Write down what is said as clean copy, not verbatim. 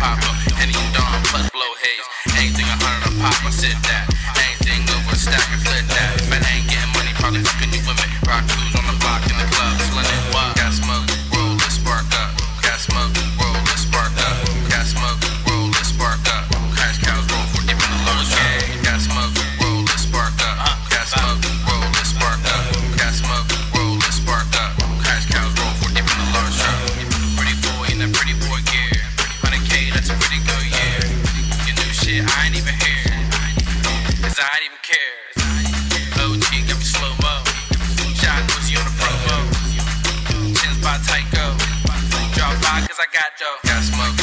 pop up. Henny and Dawn plus blow haze. Anything 100 a pop, I sit that. Anything over a stack and flip that. If it ain't getting money, probably fucking you women. Rock crews on the block in the club, slinning. What? Got smoke, roll, let's spark up. Got smoke, roll, let's spark up. Got smoke, roll, let's spark up. Cash cows roll for giving the lowest game. Got smoke, roll, let's spark up. Got smoke, roll, let's spark up. Got smoke, roll, let's spark up. Cash cows roll for giving the lowest game. Pretty boy in that pretty boy gear. 100K, that's a pretty good year. Your new shit, I ain't even here. Cause I ain't even care. OG got me slow-mo. Shot Uzi on the promo. Chins by Tycho. Drop 5 cause I got dough. Got smoke.